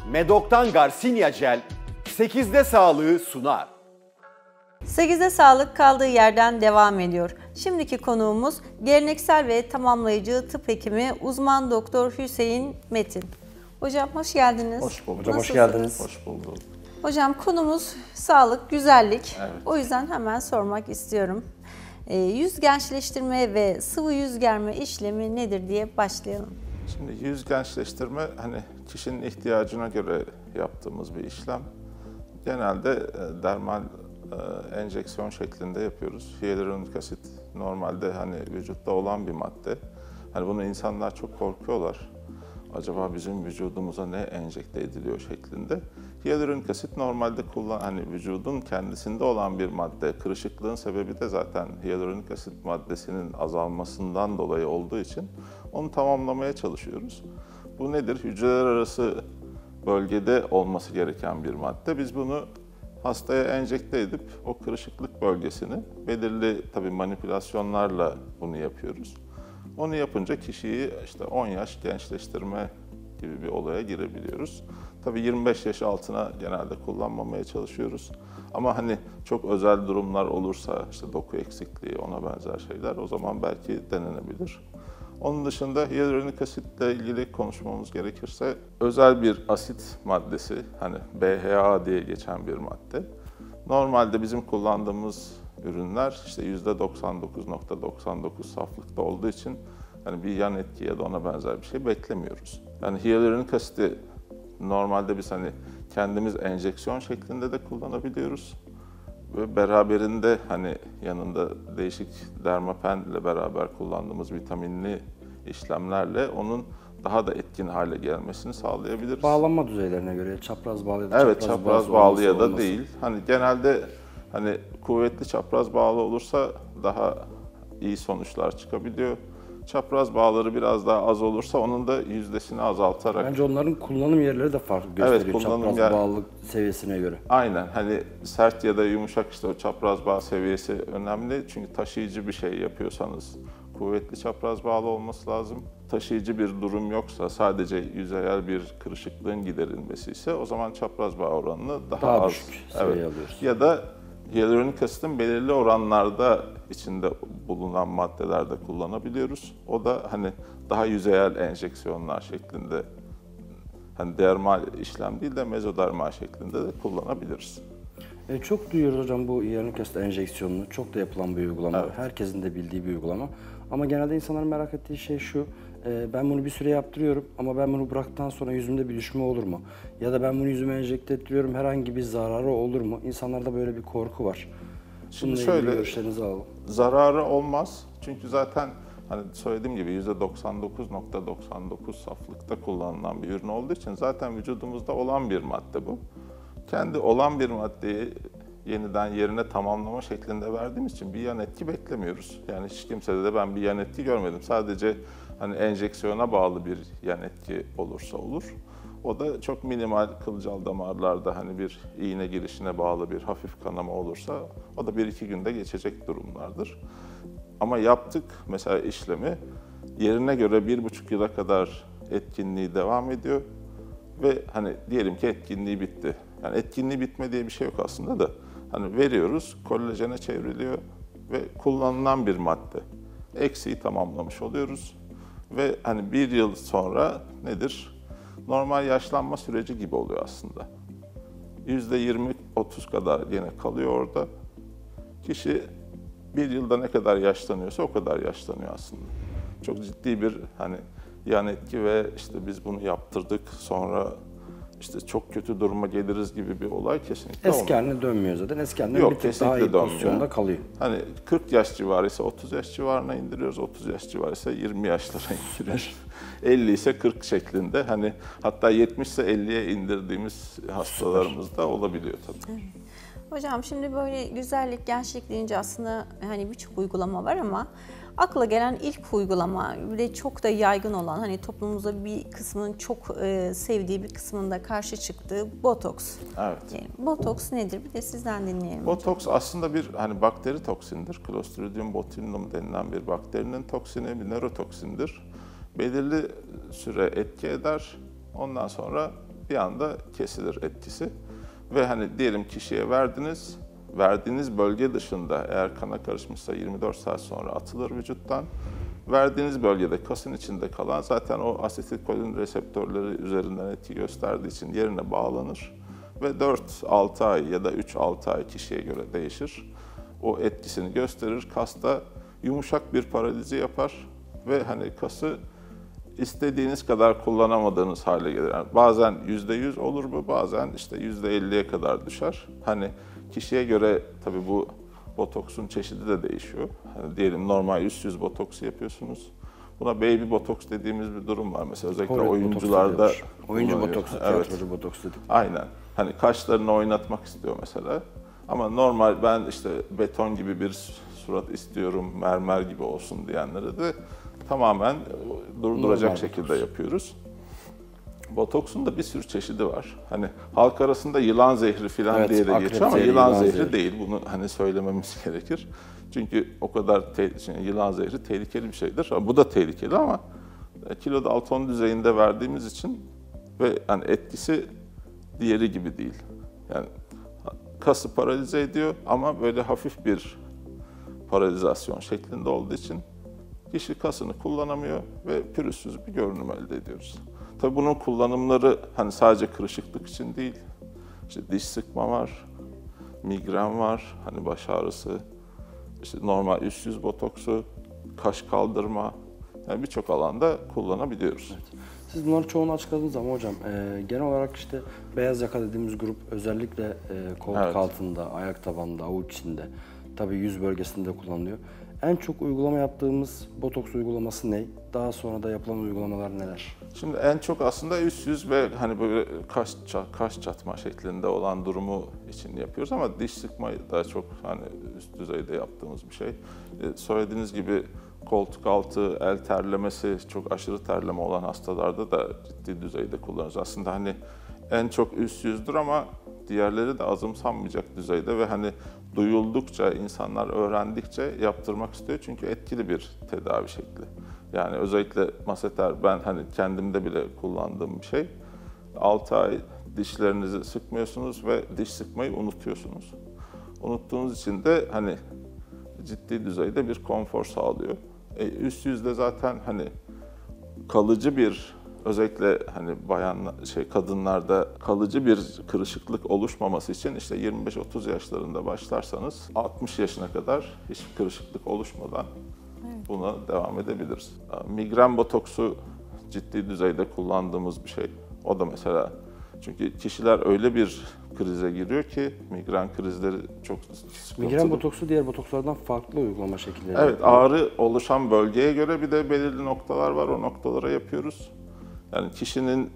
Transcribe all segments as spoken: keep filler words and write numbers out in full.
Medok'tan Garcinia Gel sekizde sağlığı sunar. sekizde sağlık kaldığı yerden devam ediyor. Şimdiki konuğumuz geleneksel ve tamamlayıcı tıp hekimi uzman doktor Hüseyin Metin. Hocam hoş geldiniz. Hoş bulduk. Hocam hoş geldiniz. Hoş bulduk. Hocam konumuz sağlık, güzellik. Evet. O yüzden hemen sormak istiyorum. E, yüz gençleştirme ve sıvı yüz germe işlemi nedir diye başlayalım. Şimdi yüz gençleştirme hani kişinin ihtiyacına göre yaptığımız bir işlem. Genelde e, dermal e, enjeksiyon şeklinde yapıyoruz. Hyaluronik asit normalde hani vücutta olan bir madde. Hani bunu insanlar çok korkuyorlar. Acaba bizim vücudumuza ne enjekte ediliyor şeklinde. Hyaluronik asit normalde kullan hani vücudun kendisinde olan bir madde. Kırışıklığın sebebi de zaten hyaluronik asit maddesinin azalmasından dolayı olduğu için onu tamamlamaya çalışıyoruz. Bu nedir? Hücreler arası bölgede olması gereken bir madde. Biz bunu hastaya enjekte edip o kırışıklık bölgesini belirli tabii manipülasyonlarla bunu yapıyoruz. Onu yapınca kişiyi işte on yaş gençleştirme gibi bir olaya girebiliyoruz. Tabii yirmi beş yaş altına genelde kullanmamaya çalışıyoruz. Ama hani çok özel durumlar olursa işte doku eksikliği ona benzer şeyler o zaman belki denenebilir. Onun dışında hyaluronik asitle ilgili konuşmamız gerekirse özel bir asit maddesi hani B H A diye geçen bir madde. Normalde bizim kullandığımız ürünler işte yüzde doksan dokuz nokta doksan dokuz saflıkta olduğu için hani bir yan etki ya da ona benzer bir şey beklemiyoruz. Yani hyaluronik asiti normalde biz hani kendimiz enjeksiyon şeklinde de kullanabiliyoruz. Ve beraberinde hani yanında değişik dermapen ile beraber kullandığımız vitaminli işlemlerle onun daha da etkin hale gelmesini sağlayabiliriz. Bağlanma düzeylerine göre çapraz bağlı ya da evet, çapraz, çapraz bağlı ya da olması. Değil. Hani genelde hani kuvvetli çapraz bağlı olursa daha iyi sonuçlar çıkabiliyor. Çapraz bağları biraz daha az olursa onun da yüzdesini azaltarak. Bence onların kullanım yerleri de farklı gösteriyor evet, çapraz yer... bağlılık seviyesine göre. Aynen hani sert ya da yumuşak işte o çapraz bağ seviyesi önemli. Çünkü taşıyıcı bir şey yapıyorsanız kuvvetli çapraz bağlı olması lazım. Taşıyıcı bir durum yoksa sadece yüzeyel bir kırışıklığın giderilmesi ise o zaman çapraz bağ oranını daha, daha az düşük seviyeye evet. alıyoruz. Ya da hyaluronik asitin belirli oranlarda içinde bulunan maddelerde kullanabiliyoruz. O da hani daha yüzeyel enjeksiyonlar şeklinde hani dermal işlem değil de mezodermal şeklinde de kullanabiliriz. E, çok duyuyoruz hocam bu hyaluronik asit enjeksiyonunu. Çok da yapılan bir uygulama. Evet. Herkesin de bildiği bir uygulama. Ama genelde insanların merak ettiği şey şu. E, ben bunu bir süre yaptırıyorum ama ben bunu bıraktıktan sonra yüzümde bir düşme olur mu? Ya da ben bunu yüzüme enjekte ettiriyorum herhangi bir zararı olur mu? İnsanlarda böyle bir korku var. Şimdi Bununla şöyle, görüşlerinizi alalım. Zararı olmaz. Çünkü zaten hani söylediğim gibi yüzde doksan dokuz nokta doksan dokuz saflıkta kullanılan bir ürün olduğu için zaten vücudumuzda olan bir madde bu. Kendi olan bir maddeyi yeniden yerine tamamlama şeklinde verdiğimiz için bir yan etki beklemiyoruz. Yani hiç kimsede de ben bir yan etki görmedim. Sadece hani enjeksiyona bağlı bir yan etki olursa olur. O da çok minimal kılcal damarlarda hani bir iğne girişine bağlı bir hafif kanama olursa o da bir iki günde geçecek durumlardır. Ama yaptık mesela işlemi yerine göre bir buçuk yıla kadar etkinliği devam ediyor ve hani diyelim ki etkinliği bitti. Yani etkinliği bitme diye bir şey yok aslında da hani veriyoruz, kolajene çevriliyor ve kullanılan bir madde. Eksiği tamamlamış oluyoruz ve hani bir yıl sonra nedir? Normal yaşlanma süreci gibi oluyor aslında. yüzde yirmi otuz kadar yine kalıyor orada. Kişi bir yılda ne kadar yaşlanıyorsa o kadar yaşlanıyor aslında. Çok ciddi bir hani yan etki ve işte biz bunu yaptırdık sonra işte çok kötü duruma geliriz gibi bir olay kesinlikle olmuyor. Eski haline dönmüyor zaten. Eski haline Yok, bir tık daha iyi dönmüyor. pozisyonda kalıyor. Hani kırk yaş civarı ise otuz yaş civarına indiriyoruz, otuz yaş civarı ise yirmi yaşlara indiriyoruz. elli ise kırk şeklinde hani hatta yetmiş ise elliye indirdiğimiz hastalarımız da olabiliyor tabii. Hocam şimdi böyle güzellik, gençlik deyince aslında hani birçok uygulama var ama akla gelen ilk uygulama ve çok da yaygın olan hani toplumumuzda bir kısmının çok e, sevdiği bir kısmında karşı çıktığı botoks. Evet. Diyelim. Botoks nedir? Bir de sizden dinleyelim. Botoks aslında bir hani bakteri toksindir. Clostridium botulinum denilen bir bakterinin toksini, bir nörotoksindir. Belirli süre etki eder. Ondan sonra bir anda kesilir etkisi. Ve hani diyelim kişiye verdiniz, verdiğiniz bölge dışında eğer kana karışmışsa yirmi dört saat sonra atılır vücuttan. Verdiğiniz bölgede kasın içinde kalan zaten o asetilkolin reseptörleri üzerinden etki gösterdiği için yerine bağlanır. Ve dört altı ay ya da üç altı ay kişiye göre değişir. O etkisini gösterir. Kasta yumuşak bir paralizi yapar ve hani kası istediğiniz kadar kullanamadığınız hale gelir. Yani bazen yüzde yüz olur bu, bazen işte yüzde elliye kadar düşer. Hani kişiye göre tabii bu botoksun çeşidi de değişiyor. Hani diyelim normal üst yüz botoksu yapıyorsunuz. Buna baby botoks dediğimiz bir durum var mesela özellikle Hollywood oyuncularda. Oyuncu botoksu, evet. tiyatrocu botoksu dedik. Aynen. Hani kaşlarını oynatmak istiyor mesela. Ama normal ben işte beton gibi bir surat istiyorum, mermer gibi olsun diyenlere de tamamen durduracak Normal şekilde botoks. yapıyoruz. Botoksun da bir sürü çeşidi var. Hani halk arasında yılan zehri falan Evet, diye de akrep geçiyor ama zehri, yılan, yılan zehri, zehri. değil. Bunu hani söylememiz gerekir. Çünkü o kadar te- şimdi yılan zehri tehlikeli bir şeydir. Bu da tehlikeli ama kilo dalton düzeyinde verdiğimiz için ve hani etkisi diğeri gibi değil. Yani kası paralize ediyor ama böyle hafif bir paralizasyon şeklinde olduğu için kişi kasını kullanamıyor ve pürüzsüz bir görünüm elde ediyoruz. Tabii bunun kullanımları hani sadece kırışıklık için değil, işte diş sıkma var, migren var, hani baş ağrısı, işte normal üst yüz botoksu, kaş kaldırma, yani birçok alanda kullanabiliyoruz. Siz bunların çoğunu açıkladınız ama hocam e, genel olarak işte beyaz yaka dediğimiz grup özellikle e, koltuk Evet. altında, ayak tabanında, avuç içinde, tabii yüz bölgesinde kullanılıyor. En çok uygulama yaptığımız botoks uygulaması ne? Daha sonra da yapılan uygulamalar neler? Şimdi en çok aslında üst yüz ve hani böyle kaş, kaş çatma şeklinde olan durumu için yapıyoruz ama diş sıkmayı da çok hani üst düzeyde yaptığımız bir şey. E, söylediğiniz gibi koltuk altı, el terlemesi, çok aşırı terleme olan hastalarda da ciddi düzeyde kullanıyoruz. Aslında hani en çok üst yüzdür ama diğerleri de azımsanmayacak düzeyde ve hani duyuldukça, insanlar öğrendikçe yaptırmak istiyor çünkü etkili bir tedavi şekli. Yani özellikle maseter, ben hani kendimde bile kullandığım bir şey. altı ay dişlerinizi sıkmıyorsunuz ve diş sıkmayı unutuyorsunuz. Unuttuğunuz için de hani ciddi düzeyde bir konfor sağlıyor. E, üst yüzde zaten hani kalıcı bir, özellikle hani bayan şey kadınlarda kalıcı bir kırışıklık oluşmaması için işte yirmi beş otuz yaşlarında başlarsanız altmış yaşına kadar hiç kırışıklık oluşmadan buna devam edebiliriz. Migren botoksu ciddi düzeyde kullandığımız bir şey. O da mesela çünkü kişiler öyle bir krize giriyor ki migren krizleri çok sıkıntılı. Migren botoksu diğer botokslardan farklı uygulama şekilleri. Evet, ağrı oluşan bölgeye göre bir de belirli noktalar var. O noktalara yapıyoruz. Yani kişinin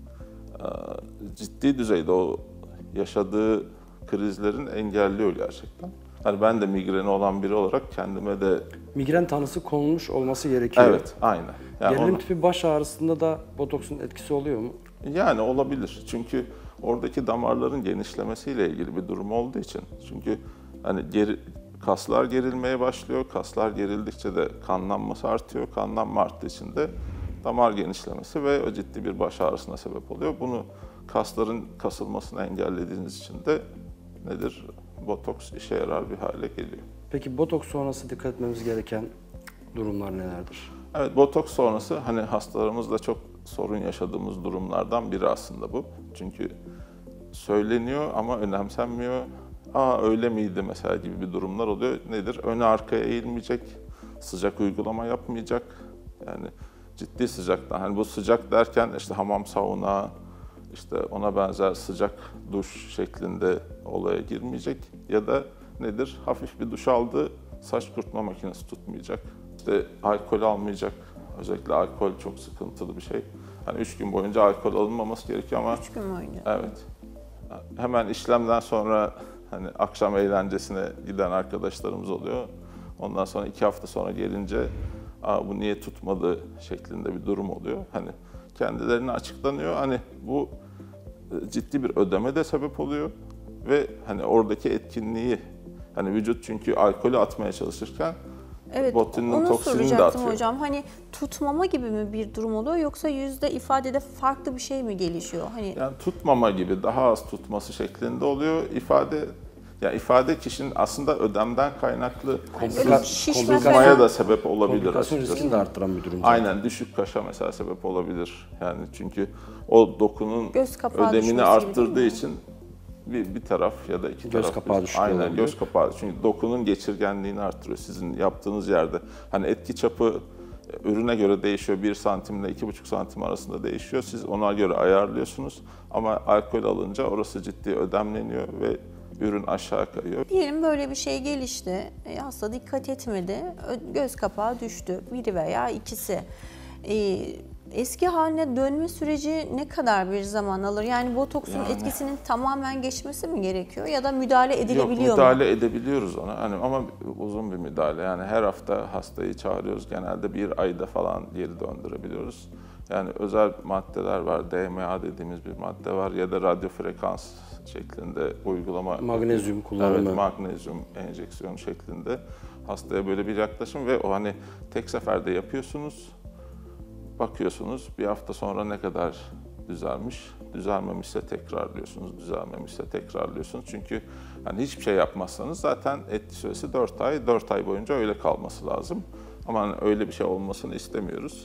ciddi düzeyde o yaşadığı krizlerin engelliyor gerçekten. Hani ben de migreni olan biri olarak kendime de... Migren tanısı konulmuş olması gerekiyor. Evet, aynen. Yani Gerilim onu... tipi baş ağrısında da botoksun etkisi oluyor mu? Yani olabilir. Çünkü oradaki damarların genişlemesiyle ilgili bir durum olduğu için. Çünkü hani geri, kaslar gerilmeye başlıyor. Kaslar gerildikçe de kanlanması artıyor. Kanlanma arttığı için de damar genişlemesi ve o ciddi bir baş ağrısına sebep oluyor. Bunu kasların kasılmasını engellediğiniz için de nedir? Botoks işe yarar bir hale geliyor. Peki botoks sonrası dikkat etmemiz gereken durumlar nelerdir? Evet, botoks sonrası hani hastalarımızla çok sorun yaşadığımız durumlardan biri aslında bu. Çünkü söyleniyor ama önemsenmiyor. Aa öyle miydi mesela gibi bir durumlar oluyor. Nedir? Öne arkaya eğilmeyecek, sıcak uygulama yapmayacak. Yani ciddi sıcaktan. Hani bu sıcak derken işte hamam, sauna, işte ona benzer sıcak duş şeklinde olaya girmeyecek. Ya da nedir? Hafif bir duş aldı, saç kurutma makinesi tutmayacak. İşte alkol almayacak. Özellikle alkol çok sıkıntılı bir şey. Hani üç gün boyunca alkol alınmaması gerekiyor ama... Üç gün boyunca. Evet. Hemen işlemden sonra hani akşam eğlencesine giden arkadaşlarımız oluyor. Ondan sonra iki hafta sonra gelince Aa, bu niye tutmadı şeklinde bir durum oluyor. Hani kendilerine açıklanıyor. Hani bu ciddi bir ödeme de sebep oluyor ve hani oradaki etkinliği, hani vücut çünkü alkolü atmaya çalışırken Evet, botulinin onu toksinini de soracaktım atıyor. hocam. Hani tutmama gibi mi bir durum oluyor yoksa yüzde ifadede farklı bir şey mi gelişiyor? Hani Yani tutmama gibi, daha az tutması şeklinde oluyor. İfade, ya ifade kişinin aslında ödemden kaynaklı Komplika- şişme tutmaya falan. da sebep olabilir Komplikasyon açıkçası. riskini de arttıran bir durum zaten. Aynen, düşük kaşa mesela sebep olabilir. Yani çünkü o dokunun Göz kapağı düşmesi ödemini gibi arttırdığı değil mi? için bir, bir taraf ya da iki Göz taraf. kapağı düşüklüğü Aynen, olabiliyor. göz kapağı. Çünkü dokunun geçirgenliğini arttırıyor sizin yaptığınız yerde. Hani etki çapı ürüne göre değişiyor. bir santimle iki buçuk santim arasında değişiyor. Siz ona göre ayarlıyorsunuz. Ama alkol alınca orası ciddi ödemleniyor ve ürün aşağı kayıyor. Diyelim böyle bir şey gelişti, e, hasta dikkat etmedi, ö- göz kapağı düştü, biri veya ikisi. E, eski haline dönme süreci ne kadar bir zaman alır? Yani botoksun Yani- etkisinin tamamen geçmesi mi gerekiyor ya da müdahale Yok, edilebiliyor müdahale mu? edebiliyoruz ona. Hani ama uzun bir müdahale. Yani her hafta hastayı çağırıyoruz. Genelde bir ayda falan geri döndürebiliyoruz. Yani özel maddeler var. D M A dediğimiz bir madde var ya da radyo frekans şeklinde uygulama. Magnezyum kullanımı. Evet, magnezyum enjeksiyon şeklinde hastaya böyle bir yaklaşım ve o hani tek seferde yapıyorsunuz. Bakıyorsunuz bir hafta sonra ne kadar düzelmiş, düzelmemişse tekrarlıyorsunuz, düzelmemişse tekrarlıyorsunuz. Çünkü hani hiçbir şey yapmazsanız zaten etki süresi dört ay, dört ay boyunca öyle kalması lazım. Ama hani öyle bir şey olmasını istemiyoruz.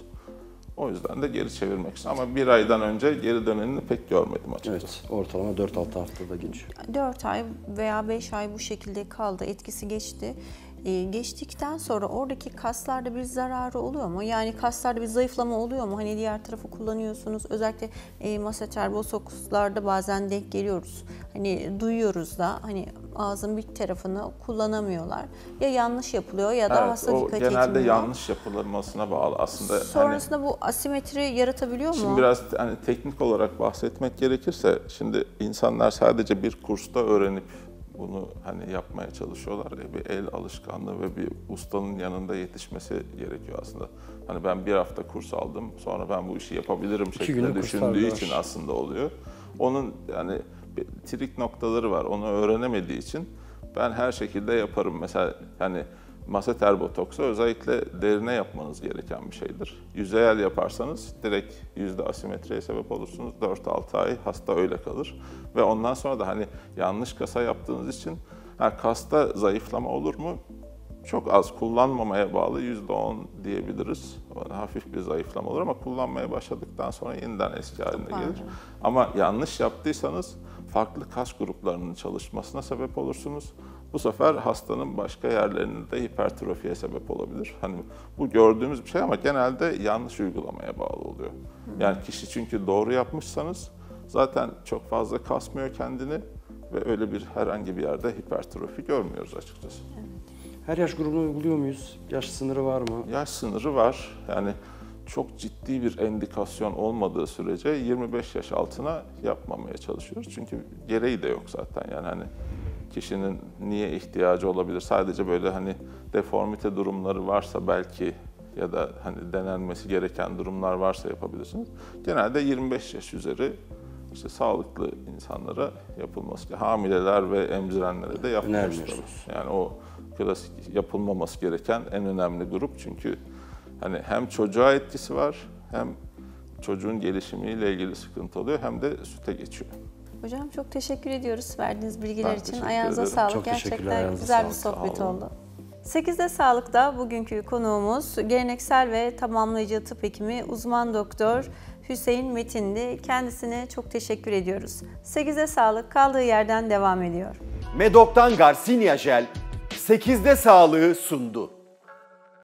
O yüzden de geri çevirmek için. Ama bir aydan önce geri dönenini pek görmedim açıkçası. Evet, ortalama dört altı haftada geçiyor. dört ay veya beş ay bu şekilde kaldı, etkisi geçti. Ee, geçtikten sonra oradaki kaslarda bir zararı oluyor mu? Yani kaslarda bir zayıflama oluyor mu? Hani diğer tarafı kullanıyorsunuz. Özellikle e, masseter botokslarda bazen denk geliyoruz. Hani duyuyoruz da hani ağzın bir tarafını kullanamıyorlar. Ya yanlış yapılıyor ya da Evet, hasta o dikkat genelde etmiyor. yanlış yapılmasına bağlı aslında. Hani Sonrasında bu asimetri yaratabiliyor mu? Şimdi biraz hani teknik olarak bahsetmek gerekirse, şimdi insanlar sadece bir kursta öğrenip bunu hani yapmaya çalışıyorlar ya, bir el alışkanlığı ve bir ustanın yanında yetişmesi gerekiyor aslında. Hani ben bir hafta kurs aldım, sonra ben bu işi yapabilirim şeklinde günlük kurslar düşündüğü var. için aslında oluyor. Onun yani bir trik noktaları var, onu öğrenemediği için ben her şekilde yaparım. Mesela hani masseter botoksu özellikle derine yapmanız gereken bir şeydir. Yüzeyel yaparsanız direkt yüzde asimetriye sebep olursunuz. dört altı ay hasta öyle kalır. Ve ondan sonra da hani yanlış kasa yaptığınız için ha, kasta zayıflama olur mu? Çok az, kullanmamaya bağlı yüzde on diyebiliriz. Hafif bir zayıflama olur ama kullanmaya başladıktan sonra yeniden eski haline gelir. Ama yanlış yaptıysanız farklı kas gruplarının çalışmasına sebep olursunuz. Bu sefer hastanın başka yerlerinde hipertrofiye sebep olabilir. Hani bu gördüğümüz bir şey ama genelde yanlış uygulamaya bağlı oluyor. Yani kişi çünkü doğru yapmışsanız zaten çok fazla kasmıyor kendini ve öyle bir herhangi bir yerde hipertrofi görmüyoruz açıkçası. Her yaş grubuna uyguluyor muyuz? Yaş sınırı var mı? Yaş sınırı var. Yani çok ciddi bir endikasyon olmadığı sürece yirmi beş yaş altına yapmamaya çalışıyoruz. Çünkü gereği de yok zaten. Yani hani kişinin niye ihtiyacı olabilir? Sadece böyle hani deformite durumları varsa belki ya da hani denenmesi gereken durumlar varsa yapabilirsiniz. Genelde yirmi beş yaş üzeri işte sağlıklı insanlara yapılması, hamileler ve emzirenlere de yapmıyoruz. Önermiyorsunuz. Yani o klasik yapılmaması gereken en önemli grup, çünkü hani hem çocuğa etkisi var, hem çocuğun gelişimiyle ilgili sıkıntı oluyor, hem de süte geçiyor. Hocam çok teşekkür ediyoruz verdiğiniz bilgiler Ben için. teşekkür Ayağınıza ederim. sağlık. Çok teşekkürler, Gerçekten ayağınıza güzel bir sağlık. sohbet Sağ olun. oldu. sekizde Sağlık'ta bugünkü konuğumuz geleneksel ve tamamlayıcı tıp hekimi uzman doktor Hüseyin Metin'di. Kendisine çok teşekkür ediyoruz. sekizde Sağlık kaldığı yerden devam ediyor. Medok'tan Garcinia Jel sekizde sağlığı sundu.